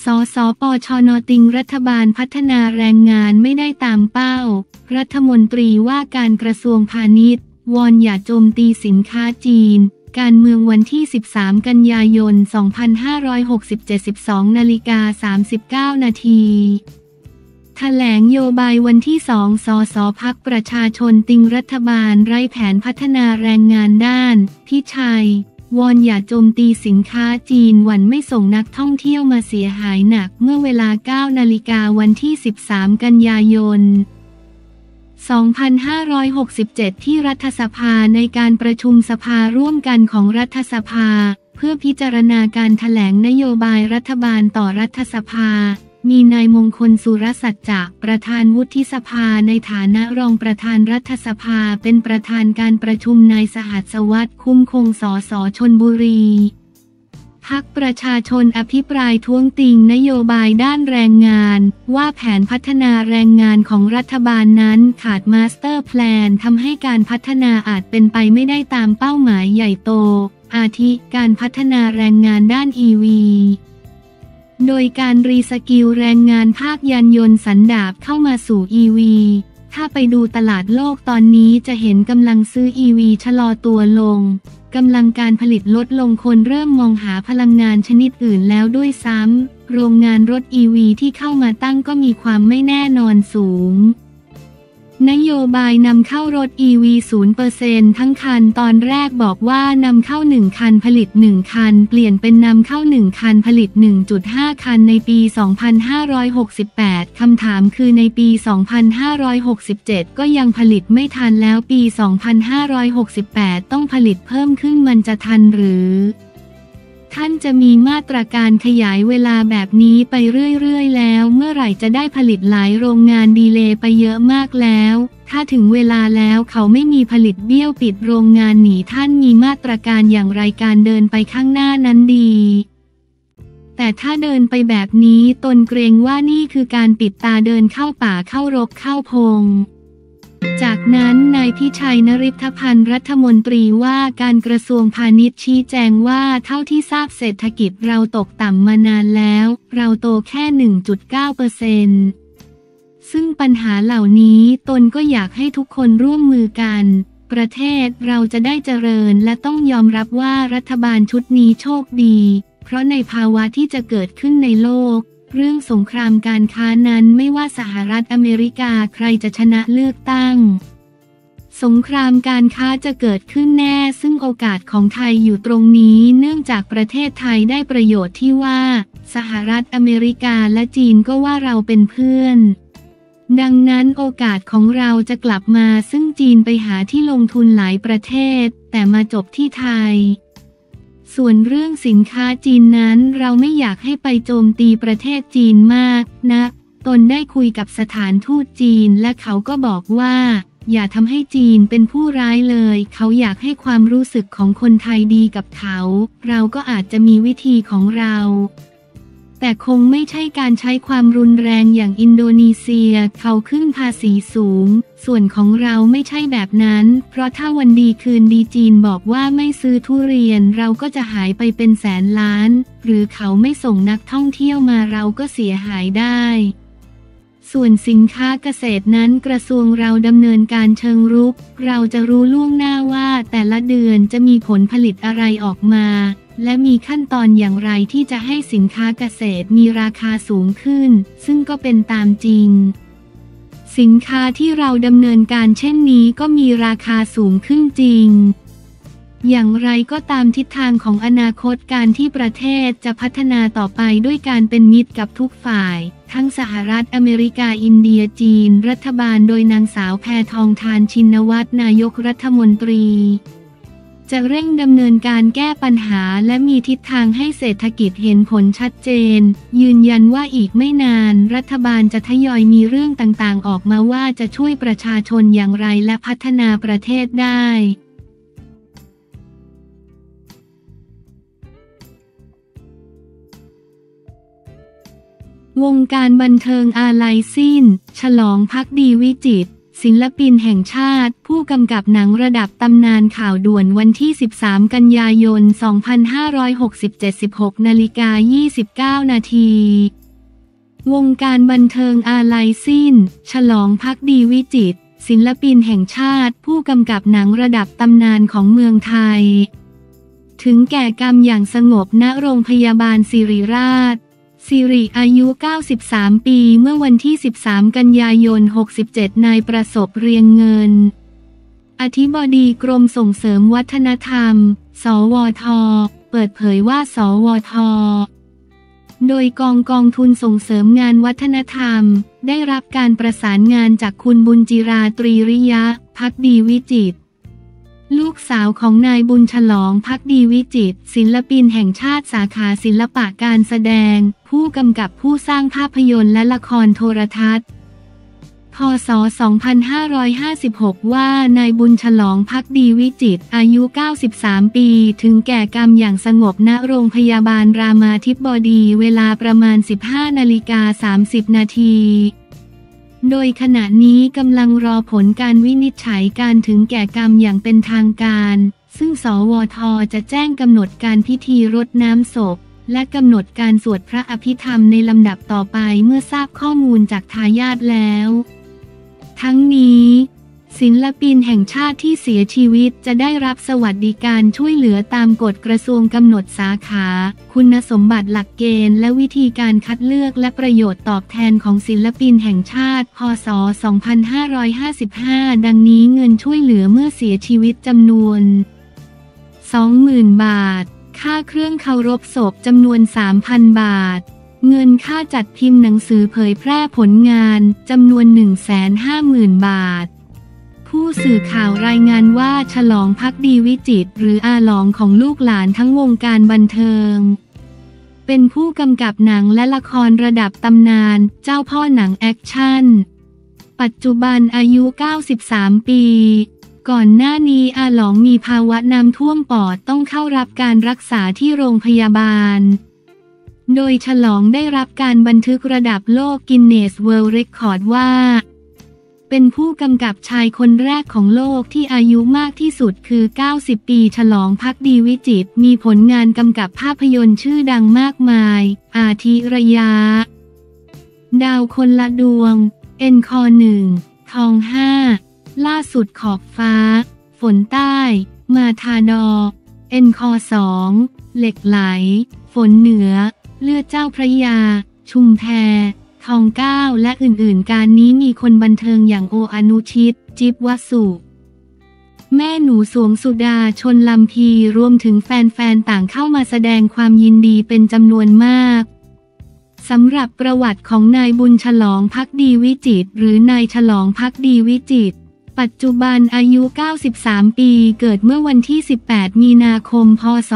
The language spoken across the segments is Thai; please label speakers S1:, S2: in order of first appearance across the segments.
S1: สสปชน.ติงรัฐบาลพัฒนาแรงงานไม่ได้ตามเป้ารัฐมนตรีว่าการกระทรวงพาณิชย์วอนอย่าโจมตีสินค้าจีนการเมืองวันที่13กันยายน2567 12:39 นาทีแถลงนโยบายวันที่2สสพรรคประชาชนติงรัฐบาลไร้แผนพัฒนาแรงงานด้านพิชัยวอนอย่าโจมตีสินค้าจีนหวั่นไม่ส่งนักท่องเที่ยวมาเสียหายหนักเมื่อเวลา 9 นาฬิกาวันที่13กันยายน2567ที่รัฐสภาในการประชุมสภาร่วมกันของรัฐสภาเพื่อพิจารณาการแถลงนโยบายรัฐบาลต่อรัฐสภามีนายมงคลสุรสัจจะประธานวุฒิสภาในฐานะรองประธานรัฐสภาเป็นประธานการประชุมนายสหัสวัฒน์คุ้มคงสสชลบุรีพรรคประชาชนอภิปรายท้วงติงนโยบายด้านแรงงานว่าแผนพัฒนาแรงงานของรัฐบาลนั้นขาดมาสเตอร์แพลนทำให้การพัฒนาอาจเป็นไปไม่ได้ตามเป้าหมายใหญ่โตอาทิการพัฒนาแรงงานด้าน EVโดยการรีสกิลแรงงานภาคยานยนต์สันดาปเข้ามาสู่ EV ถ้าไปดูตลาดโลกตอนนี้จะเห็นกำลังซื้อ EV ชะลอตัวลงกำลังการผลิตลดลงคนเริ่มมองหาพลังงานชนิดอื่นแล้วด้วยซ้ำโรงงานรถ EV ที่เข้ามาตั้งก็มีความไม่แน่นอนสูงนโยบายนำเข้ารถ EV 0% ทั้งคันตอนแรกบอกว่านำเข้า1คันผลิต1คันเปลี่ยนเป็นนำเข้า1คันผลิต 1.5 คันในปี 2568 คำถามคือในปี 2567 ก็ยังผลิตไม่ทันแล้วปี 2568 ต้องผลิตเพิ่มขึ้นมันจะทันหรือท่านจะมีมาตรการขยายเวลาแบบนี้ไปเรื่อยๆแล้วเมื่อไหร่จะได้ผลิตหลายโรงงานดีเลย์ไปเยอะมากแล้วถ้าถึงเวลาแล้วเขาไม่มีผลิตเบี้ยวปิดโรงงานหนีท่านมีมาตรการอย่างไรการเดินไปข้างหน้านั้นดีแต่ถ้าเดินไปแบบนี้ตนเกรงว่านี่คือการปิดตาเดินเข้าป่าเข้ารกเข้าพงจากนั้นนายพิชัยนฤทธพันธ์รัฐมนตรีว่าการกระทรวงพาณิชย์ชี้แจงว่าเท่าที่ทราบเศรษฐกิจเราตกต่ำมานานแล้วเราโตแค่ 1.9% ซึ่งปัญหาเหล่านี้ตนก็อยากให้ทุกคนร่วมมือกันประเทศเราจะได้เจริญและต้องยอมรับว่ารัฐบาลชุดนี้โชคดีเพราะในภาวะที่จะเกิดขึ้นในโลกเรื่องสงครามการค้านั้นไม่ว่าสหรัฐอเมริกาใครจะชนะเลือกตั้งสงครามการค้าจะเกิดขึ้นแน่ซึ่งโอกาสของไทยอยู่ตรงนี้เนื่องจากประเทศไทยได้ประโยชน์ที่ว่าสหรัฐอเมริกาและจีนก็ว่าเราเป็นเพื่อนดังนั้นโอกาสของเราจะกลับมาซึ่งจีนไปหาที่ลงทุนหลายประเทศแต่มาจบที่ไทยส่วนเรื่องสินค้าจีนนั้นเราไม่อยากให้ไปโจมตีประเทศจีนมากนะตนได้คุยกับสถานทูตจีนและเขาก็บอกว่าอย่าทำให้จีนเป็นผู้ร้ายเลยเขาอยากให้ความรู้สึกของคนไทยดีกับเขาเราก็อาจจะมีวิธีของเราแต่คงไม่ใช่การใช้ความรุนแรงอย่างอินโดนีเซียเขาขึ้นภาษีสูงส่วนของเราไม่ใช่แบบนั้นเพราะถ้าวันดีคืนดีจีนบอกว่าไม่ซื้อทุเรียนเราก็จะหายไปเป็นแสนล้านหรือเขาไม่ส่งนักท่องเที่ยวมาเราก็เสียหายได้ส่วนสินค้าเกษตรนั้นกระทรวงเราดำเนินการเชิงรุกเราจะรู้ล่วงหน้าว่าแต่ละเดือนจะมีผลผลิตอะไรออกมาและมีขั้นตอนอย่างไรที่จะให้สินค้าเกษตรมีราคาสูงขึ้นซึ่งก็เป็นตามจริงสินค้าที่เราดำเนินการเช่นนี้ก็มีราคาสูงขึ้นจริงอย่างไรก็ตามทิศทางของอนาคตการที่ประเทศจะพัฒนาต่อไปด้วยการเป็นมิตรกับทุกฝ่ายทั้งสหรัฐอเมริกาอินเดียจีนรัฐบาลโดยนางสาวแพทองธารชินวัตรนายกรัฐมนตรีจะเร่งดำเนินการแก้ปัญหาและมีทิศทางให้เศรษฐกิจเห็นผลชัดเจนยืนยันว่าอีกไม่นานรัฐบาลจะทยอยมีเรื่องต่างๆออกมาว่าจะช่วยประชาชนอย่างไรและพัฒนาประเทศได้วงการบันเทิงอาลัยสิ้นฉลองภักดีวิจิตรศิลปินแห่งชาติผู้กำกับหนังระดับตำนานข่าวด่วนวันที่ 13 กันยายน 2567 16:29 นาทีวงการบันเทิงอาลัยสิ้นฉลองภักดีวิจิตรศิลปินแห่งชาติผู้กำกับหนังระดับตำนานของเมืองไทยถึงแก่กรรมอย่างสงบณโรงพยาบาลศิริราชสิริอายุ 93 ปีเมื่อวันที่ 13 กันยายน 67นายประสบเรียงเงินอธิบดีกรมส่งเสริมวัฒนธรรมสวทเปิดเผยว่าสวทโดยกองทุนส่งเสริมงานวัฒนธรรมได้รับการประสานงานจากคุณบุญจิราตรีริยะภักดีวิจิตรลูกสาวของนายบุญฉลองภักดีวิจิตรศิลปินแห่งชาติสาขาศิลปะการแสดงผู้กำกับผู้สร้างภาพยนตร์และละครโทรทัศน์พ.ศ. 2556 ว่านายบุญฉลองภักดีวิจิตรอายุ 93 ปีถึงแก่กรรมอย่างสงบณโรงพยาบาลรามาธิบดีเวลาประมาณ 15:30 นาทีโดยขณะนี้กำลังรอผลการวินิจฉัยการถึงแก่กรรมอย่างเป็นทางการซึ่งสวทจะแจ้งกำหนดการพิธีรดน้ำศพและกำหนดการสวดพระอภิธรรมในลำดับต่อไปเมื่อทราบข้อมูลจากทายาทแล้วทั้งนี้ศิลปินแห่งชาติที่เสียชีวิตจะได้รับสวัสดิการช่วยเหลือตามกฎกระทรวงกำหนดสาขาคุณสมบัติหลักเกณฑ์และวิธีการคัดเลือกและประโยชน์ตอบแทนของศิลปินแห่งชาติพ.ศ. 2555 ดังนี้เงินช่วยเหลือเมื่อเสียชีวิตจำนวน 20,000 บาทค่าเครื่องเคารพศพจำนวน 3,000 บาทเงินค่าจัดพิมพ์หนังสือเผยแพร่ผลงานจำนวน 150,000 บาทผู้สื่อข่าวรายงานว่าฉลองภักดีวิจิตรหรืออาหลองของลูกหลานทั้งวงการบันเทิงเป็นผู้กำกับหนังและละครระดับตำนานเจ้าพ่อหนังแอคชั่นปัจจุบันอายุ 93 ปีก่อนหน้านี้อาหลองมีภาวะน้ำท่วมปอดต้องเข้ารับการรักษาที่โรงพยาบาลโดยฉลองได้รับการบันทึกระดับโลกกินเนสเวิลด์เรคคอร์ดว่าเป็นผู้กำกับชายคนแรกของโลกที่อายุมากที่สุดคือ 90 ปีฉลองภักดีวิจิตรมีผลงานกำกับภาพยนตร์ชื่อดังมากมายอาทิระยะดาวคนละดวงเอ็นคอ1ทอง5ล่าสุดขอบฟ้าฝนใต้มาทาดอเอ็นคอ2เหล็กไหลฝนเหนือเลือดเจ้าพระยาชุมแพทอง9และอื่นๆการนี้มีคนบันเทิงอย่างโออนุชิตจิ๊บวสุแม่หนูสวงสุดาชนลำพีรวมถึงแฟนๆต่างเข้ามาแสดงความยินดีเป็นจำนวนมากสำหรับประวัติของนายบุญฉลองภักดีวิจิตรหรือนายฉลองภักดีวิจิตรปัจจุบันอายุ 93 ปีเกิดเมื่อวันที่ 18 มีนาคม พ.ศ.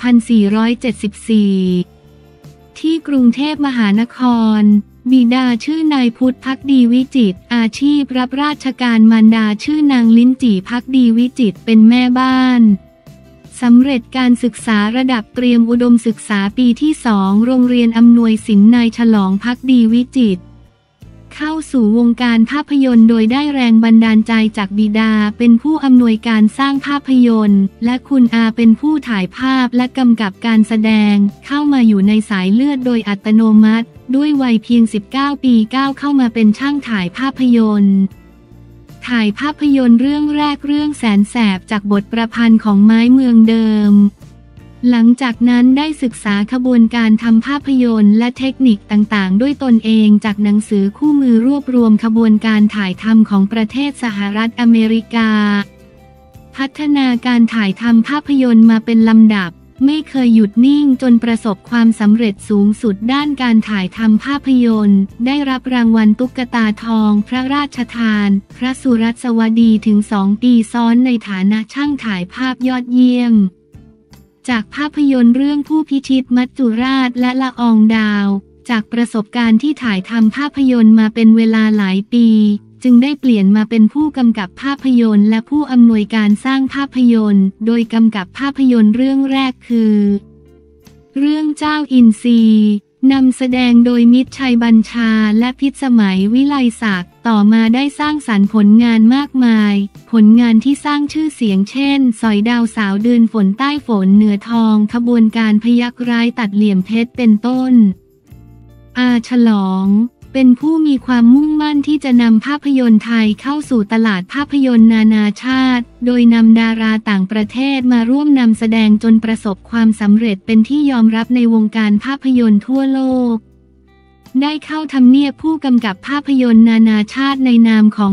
S1: 2474 ที่กรุงเทพมหานครบิดาชื่อนายพุทธภักดีวิจิตรอาชีพรับราชการมารดาชื่อนางลิ้นจี่ภักดีวิจิตรเป็นแม่บ้านสำเร็จการศึกษาระดับเตรียมอุดมศึกษาปีที่ 2โรงเรียนอำนวยสินนายฉลองภักดีวิจิตรเข้าสู่วงการภาพยนตร์โดยได้แรงบันดาลใจจากบิดาเป็นผู้อำนวยการสร้างภาพยนตร์และคุณอาเป็นผู้ถ่ายภาพและกำกับการแสดงเข้ามาอยู่ในสายเลือดโดยอัตโนมัติด้วยวัยเพียง 19 ปีก้าวเข้ามาเป็นช่างถ่ายภาพยนตร์ถ่ายภาพยนตร์เรื่องแรกเรื่องแสนแสบจากบทประพันธ์ของไม้เมืองเดิมหลังจากนั้นได้ศึกษาขบวนการทำภาพยนตร์และเทคนิคต่างๆด้วยตนเองจากหนังสือคู่มือรวบรวมขบวนการถ่ายทำของประเทศสหรัฐอเมริกาพัฒนาการถ่ายทำภาพยนตร์มาเป็นลำดับไม่เคยหยุดนิ่งจนประสบความสำเร็จสูงสุดด้านการถ่ายทำภาพยนตร์ได้รับรางวัลตุ๊กตาทองพระราชทานพระสุรัสวดีถึง 2 ปีซ้อนในฐานะช่างถ่ายภาพยอดเยี่ยมจากภาพยนตร์เรื่องผู้พิชิตมัจจุราชและละอองดาวจากประสบการณ์ที่ถ่ายทำภาพยนตร์มาเป็นเวลาหลายปีจึงได้เปลี่ยนมาเป็นผู้กำกับภาพยนตร์และผู้อำนวยการสร้างภาพยนตร์โดยกำกับภาพยนตร์เรื่องแรกคือเรื่องเจ้าอินทรีนำแสดงโดยมิตรชัยบัญชาและพิสมัยวิไลศักดิ์ต่อมาได้สร้างสรรค์ผลงานมากมายผลงานที่สร้างชื่อเสียงเช่นสอยดาวสาวเดือนฝนใต้ฝนเหนือทองขบวนการพยัคฆ์ร้ายตัดเหลี่ยมเพชรเป็นต้นฉลองเป็นผู้มีความมุ่งมั่นที่จะนำภาพยนตร์ไทยเข้าสู่ตลาดภาพยนตร์นานาชาติโดยนำดาราต่างประเทศมาร่วมนำแสดงจนประสบความสำเร็จเป็นที่ยอมรับในวงการภาพยนตร์ทั่วโลกได้เข้าทำเนียบผู้กำกับภาพยนตร์นานาชาติในนามของ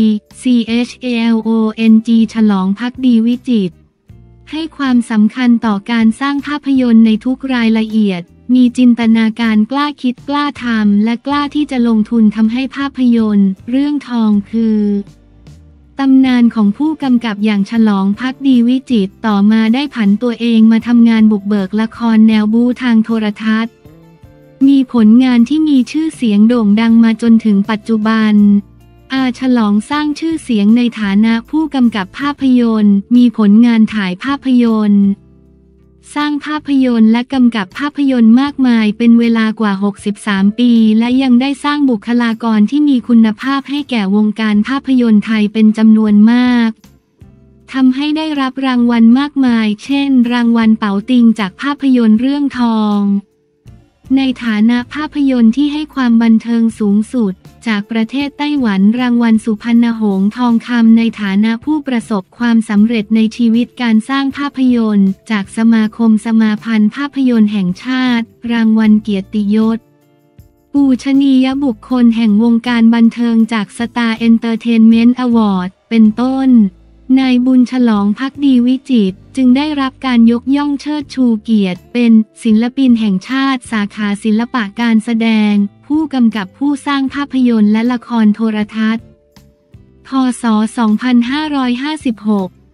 S1: PCHALONG ฉลองภักดีวิจิตรให้ความสำคัญต่อการสร้างภาพยนตร์ในทุกรายละเอียดมีจินตนาการกล้าคิดกล้าทำและกล้าที่จะลงทุนทำให้ภาพยนตร์เรื่องทองคือตำนานของผู้กำกับอย่างฉลองภักดีวิจิตรต่อมาได้ผันตัวเองมาทำงานบุกเบิกละครแนวบู๊ทางโทรทัศน์มีผลงานที่มีชื่อเสียงโด่งดังมาจนถึงปัจจุบันฉลองสร้างชื่อเสียงในฐานะผู้กำกับภาพยนตร์มีผลงานถ่ายภาพยนตร์สร้างภาพยนตร์และกำกับภาพยนตร์มากมายเป็นเวลากว่า63ปีและยังได้สร้างบุคลากรที่มีคุณภาพให้แก่วงการภาพยนตร์ไทยเป็นจำนวนมากทำให้ได้รับรางวัลมากมายเช่นรางวัลเป๋าติงจากภาพยนตร์เรื่องทองในฐานะภาพยนตร์ที่ให้ความบันเทิงสูงสุดจากประเทศไต้หวันรางวัลสุพรรณหงส์ทองคำในฐานะผู้ประสบความสำเร็จในชีวิตการสร้างภาพยนตร์จากสมาคมสมาพันธ์ภาพยนตร์แห่งชาติรางวัลเกียรติยศปูชนียบุคคลแห่งวงการบันเทิงจากสตาร์เอนเตอร์เทนเมนต์อวอร์ดเป็นต้นนายบุญฉลองภักดีวิจิตรจึงได้รับการยกย่องเชิดชูเกียรติเป็นศิลปินแห่งชาติสาขาศิลปะการแสดงผู้กำกับผู้สร้างภาพยนตร์และละครโทรทัศน์พ.ศ. 2556